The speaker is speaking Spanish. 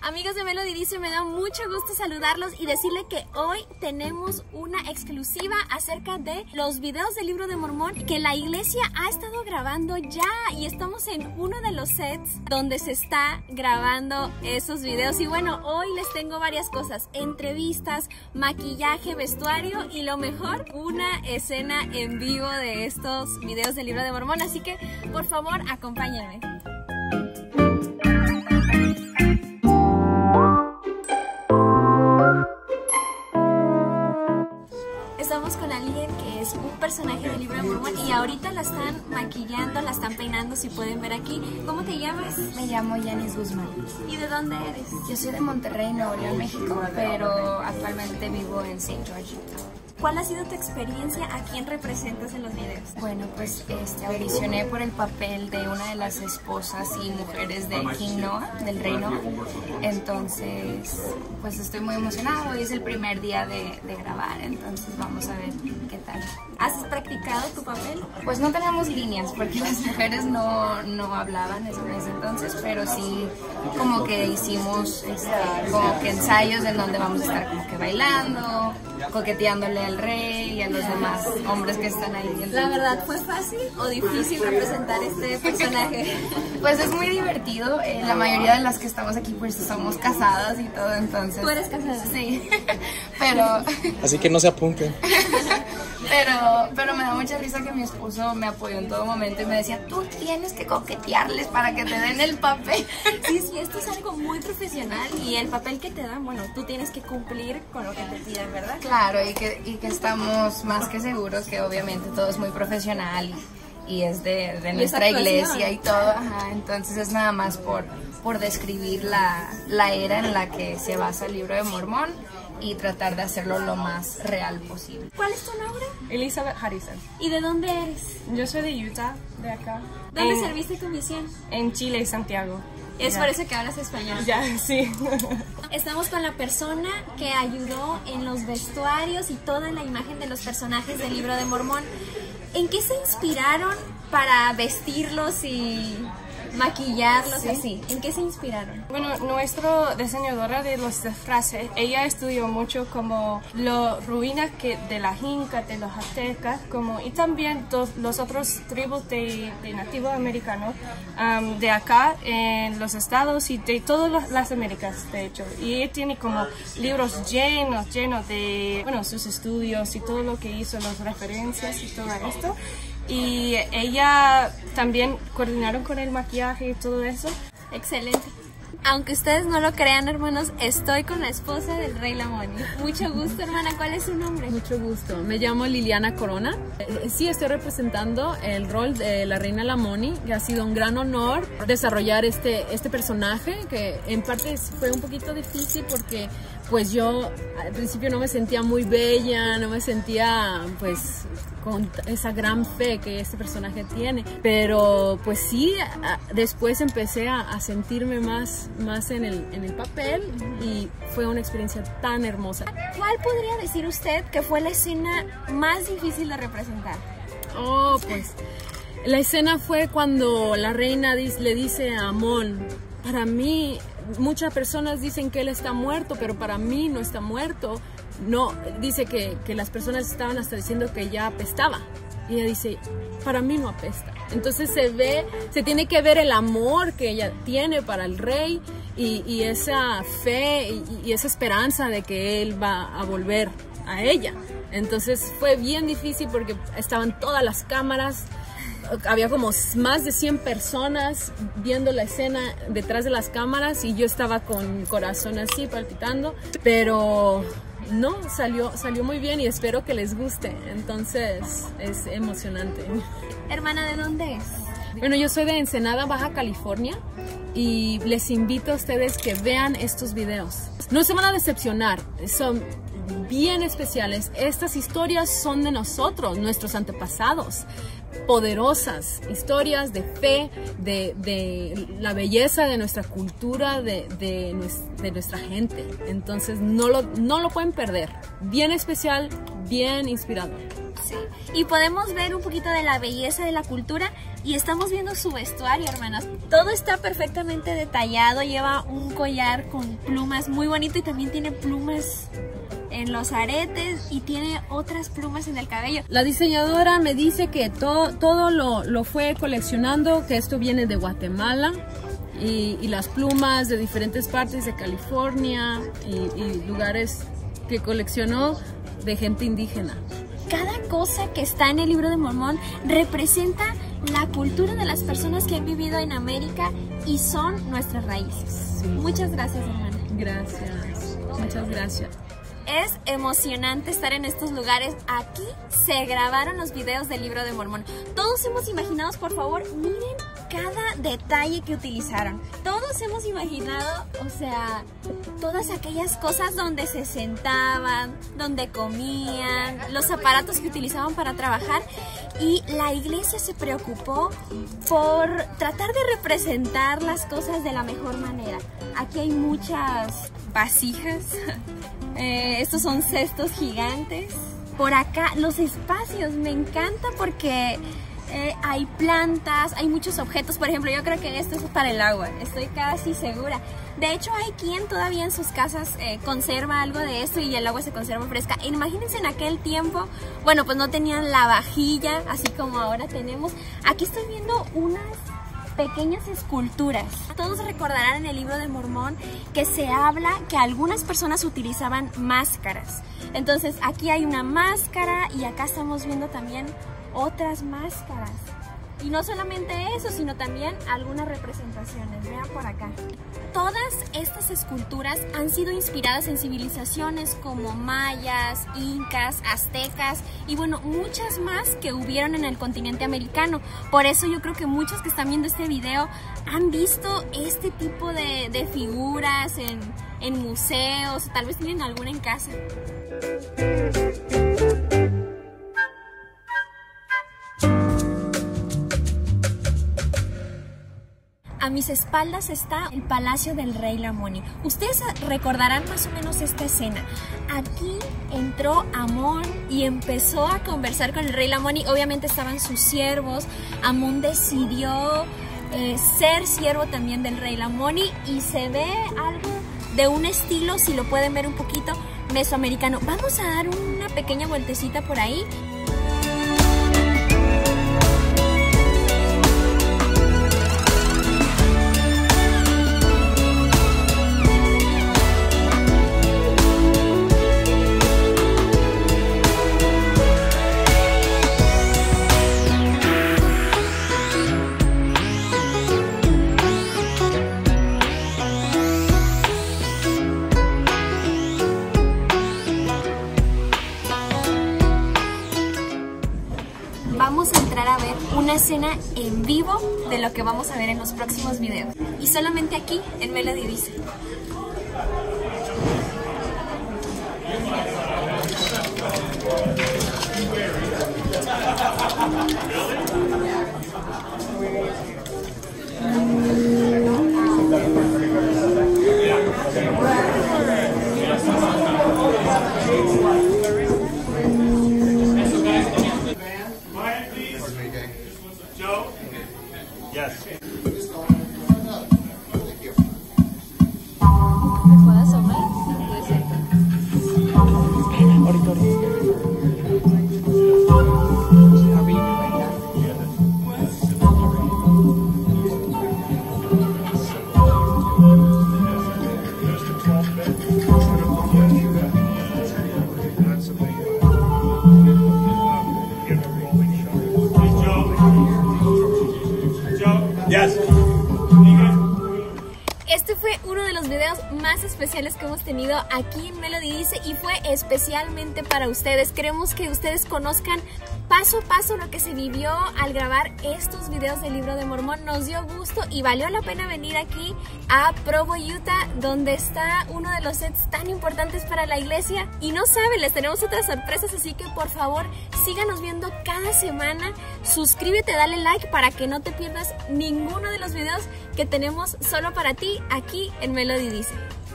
Amigos de Melody Dice, me da mucho gusto saludarlos y decirle que hoy tenemos una exclusiva acerca de los videos del Libro de Mormón que la iglesia ha estado grabando ya, y estamos en uno de los sets donde se está grabando esos videos. Y bueno, hoy les tengo varias cosas: entrevistas, maquillaje, vestuario y lo mejor, una escena en vivo de estos videos del Libro de Mormón. Así que por favor acompáñenme. Estamos con alguien que es un personaje del Libro de Mormón y ahorita la están maquillando, la están peinando, si pueden ver aquí. ¿Cómo te llamas? Me llamo Yanis Guzmán. ¿Y de dónde eres? Yo soy de Monterrey, Nuevo León, México, pero actualmente vivo en St. George, Utah. ¿Cuál ha sido tu experiencia? ¿A quién representas en los videos? Bueno, pues audicioné por el papel de una de las esposas y mujeres de King Noah, del rey Noah. Entonces, pues estoy muy emocionado. Hoy es el primer día de grabar, entonces vamos a ver qué tal. ¿Has practicado tu papel? Pues no tenemos líneas porque las mujeres no hablaban en ese entonces, pero sí como que hicimos como que ensayos en donde vamos a estar como que bailando, coqueteándole al rey y a los demás hombres que están ahí. Entonces, ¿la verdad fue fácil o difícil representar este personaje? Pues es muy divertido. La mayoría de las que estamos aquí pues estamos casadas y todo, entonces... ¿Tú eres casada? Sí, pero... Así que no se apunten. Pero me da mucha risa que mi esposo me apoyó en todo momento y me decía: tú tienes que coquetearles para que te den el papel. Sí, esto es algo muy profesional y el papel que te dan, bueno, tú tienes que cumplir con lo que te piden, ¿verdad? Claro, y que estamos más que seguros que obviamente todo es muy profesional y es de nuestra iglesia y todo, ajá. Entonces es nada más por describir la era en la que se basa el Libro de Mormón y tratar de hacerlo lo más real posible. ¿Cuál es tu nombre? Elizabeth Harrison. ¿Y de dónde eres? Yo soy de Utah, de acá. ¿Dónde serviste tu misión? En Chile y Santiago. Es ya. Por eso que hablas español. Ya, sí. Estamos con la persona que ayudó en los vestuarios y toda la imagen de los personajes del Libro de Mormón. ¿En qué se inspiraron para vestirlos y maquillarlos así? ¿En qué se inspiraron? Bueno, nuestra diseñadora de los disfraces, ella estudió mucho como las ruinas de las incas, de los aztecas, y también los otros tribus de nativos americanos de acá en los estados y de todas las Américas, de hecho. Y ella tiene como libros llenos de, bueno, sus estudios y todo lo que hizo, las referencias y todo esto. Y ella también coordinaron con el maquillaje y todo eso. Excelente. Aunque ustedes no lo crean, hermanos, estoy con la esposa del rey Lamoni. Mucho gusto, hermana. ¿Cuál es su nombre? Mucho gusto. Me llamo Liliana Corona. Sí, estoy representando el rol de la reina Lamoni, que ha sido un gran honor desarrollar este personaje, que en parte fue un poquito difícil porque pues yo al principio no me sentía muy bella, no me sentía pues con esa gran fe que este personaje tiene, pero pues sí, después empecé a sentirme más en el papel y fue una experiencia tan hermosa. ¿Cuál podría decir usted que fue la escena más difícil de representar? Oh, pues la escena fue cuando la reina le dice a Amon: para mí, muchas personas dicen que él está muerto, pero para mí no está muerto. No, dice que las personas estaban hasta diciendo que ya apestaba. Y ella dice: para mí no apesta. Entonces se tiene que ver el amor que ella tiene para el rey y esa fe y esa esperanza de que él va a volver a ella. Entonces fue bien difícil porque estaban todas las cámaras. Había como más de 100 personas viendo la escena detrás de las cámaras y yo estaba con mi corazón así palpitando, pero no, salió muy bien y espero que les guste. Entonces es emocionante. Hermana, ¿de dónde es? Bueno, yo soy de Ensenada, Baja California, y les invito a ustedes que vean estos videos. No se van a decepcionar, son bien especiales. Estas historias son de nosotros, nuestros antepasados. Poderosas historias de fe, de la belleza de nuestra cultura, de nuestra gente. Entonces no lo pueden perder. Bien especial, bien inspirador. Sí. Y podemos ver un poquito de la belleza de la cultura y estamos viendo su vestuario, hermanos. Todo está perfectamente detallado, lleva un collar con plumas muy bonito y también tiene plumas en los aretes y tiene otras plumas en el cabello. La diseñadora me dice que todo lo fue coleccionando, que esto viene de Guatemala y las plumas de diferentes partes de California y lugares que coleccionó de gente indígena. Cada cosa que está en el Libro de Mormón representa la cultura de las personas que han vivido en América y son nuestras raíces. Sí. Muchas gracias, hermana. Gracias. Muchas gracias. Es emocionante estar en estos lugares. Aquí se grabaron los videos del Libro de Mormón. Todos hemos imaginado, por favor, miren cada detalle que utilizaron. Todos hemos imaginado, o sea, todas aquellas cosas donde se sentaban, donde comían, los aparatos que utilizaban para trabajar. Y la iglesia se preocupó por tratar de representar las cosas de la mejor manera. Aquí hay muchas vasijas. Estos son cestos gigantes. Por acá los espacios me encanta porque hay plantas, hay muchos objetos. Por ejemplo, yo creo que esto es para el agua, estoy casi segura. De hecho, hay quien todavía en sus casas conserva algo de esto y el agua se conserva fresca. Imagínense en aquel tiempo, bueno, pues no tenían la vajilla así como ahora tenemos. Aquí estoy viendo unas pequeñas esculturas. Todos recordarán en el Libro de Mormón que se habla que algunas personas utilizaban máscaras. Entonces aquí hay una máscara y acá estamos viendo también otras máscaras. Y no solamente eso, sino también algunas representaciones. Vean por acá. Todas estas esculturas han sido inspiradas en civilizaciones como mayas, incas, aztecas y bueno, muchas más que hubieron en el continente americano. Por eso yo creo que muchos que están viendo este video han visto este tipo de figuras en museos, o tal vez tienen alguna en casa. A mis espaldas está el palacio del rey Lamoni. Ustedes recordarán más o menos esta escena. Aquí entró Amón y empezó a conversar con el rey Lamoni. Obviamente estaban sus siervos. Amón decidió ser siervo también del rey Lamoni y se ve algo de un estilo, si lo pueden ver un poquito, mesoamericano. Vamos a dar una pequeña vueltecita por ahí. Vamos a entrar a ver una escena en vivo de lo que vamos a ver en los próximos videos. Y solamente aquí en Melody Dice. Este fue uno de los videos más especiales que hemos tenido aquí en Melody Dice y fue especialmente para ustedes. Queremos que ustedes conozcan paso a paso lo que se vivió al grabar estos videos del Libro de Mormón. Nos dio gusto y valió la pena venir aquí a Provo, Utah, donde está uno de los sets tan importantes para la iglesia. Y no saben, les tenemos otras sorpresas, así que por favor síganos viendo cada semana. Suscríbete, dale like para que no te pierdas ninguno de los videos que tenemos solo para ti aquí en Melody Dice.